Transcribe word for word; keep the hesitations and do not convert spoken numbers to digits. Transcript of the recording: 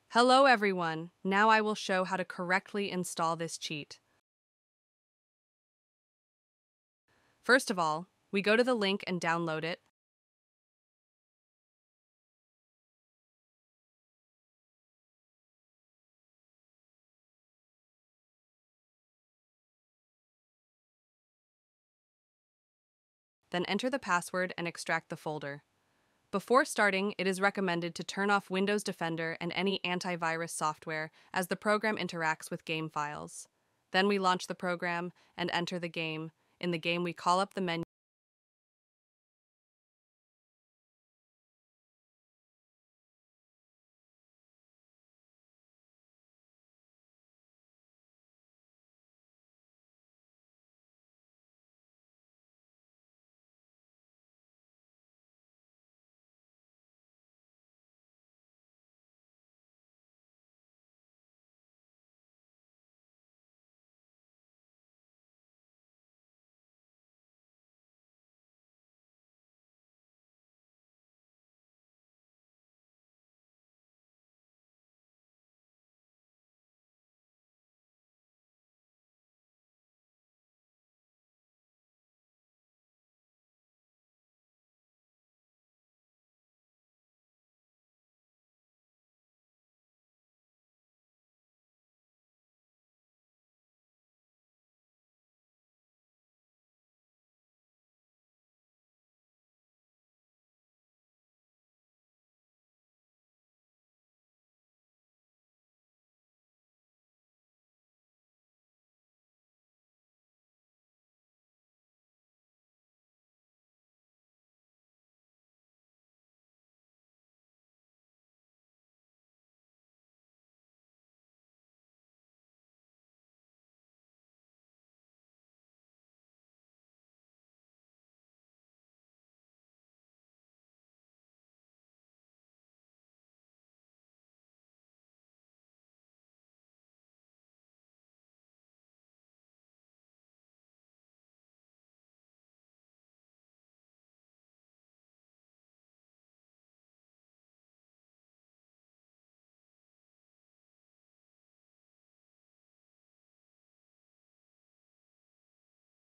Hello everyone, now I will show how to correctly install this cheat. First of all, we go to the link and download it. Then enter the password and extract the folder. Before starting, it is recommended to turn off Windows Defender and any antivirus software as the program interacts with game files. Then we launch the program and enter the game. In the game, we call up the menu